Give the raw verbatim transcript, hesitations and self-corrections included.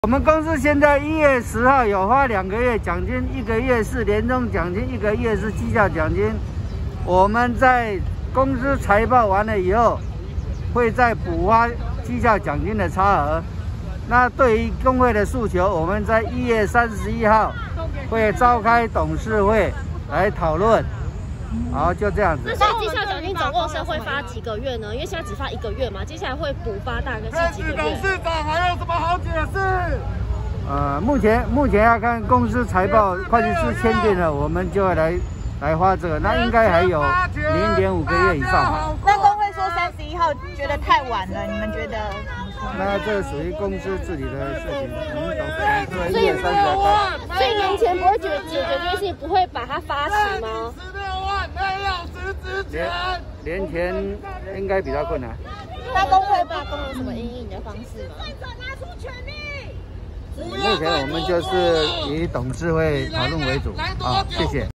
我们公司现在一月十号有发两个月奖金，一个月是年终奖金，一个月是绩效奖金。我们在公司财报完了以后，会再补发绩效奖金的差额。那对于工会的诉求，我们在一月三十一号会召开董事会来讨论。好，就这样子。 那所以绩效奖金总共是会发几个月呢？因为现在只发一个月嘛，接下来会补发大概是几个月？ 董事长还有什么好解释？ 呃，目前目前要看公司财报，会计师签订了，我们就会来来发这个。那应该还有零点五个月以上。 那工会说三十一号觉得太晚了，你们觉得？ 那这属于公司自己的事情，我们董事会一月三十号开。 所以年前不会解解决这件事情，不会把它发起吗？ 年年前应该比较困难。 那工会罢工有什么因应的方式吗？ 目前我们就是以董事会讨论为主啊，谢谢。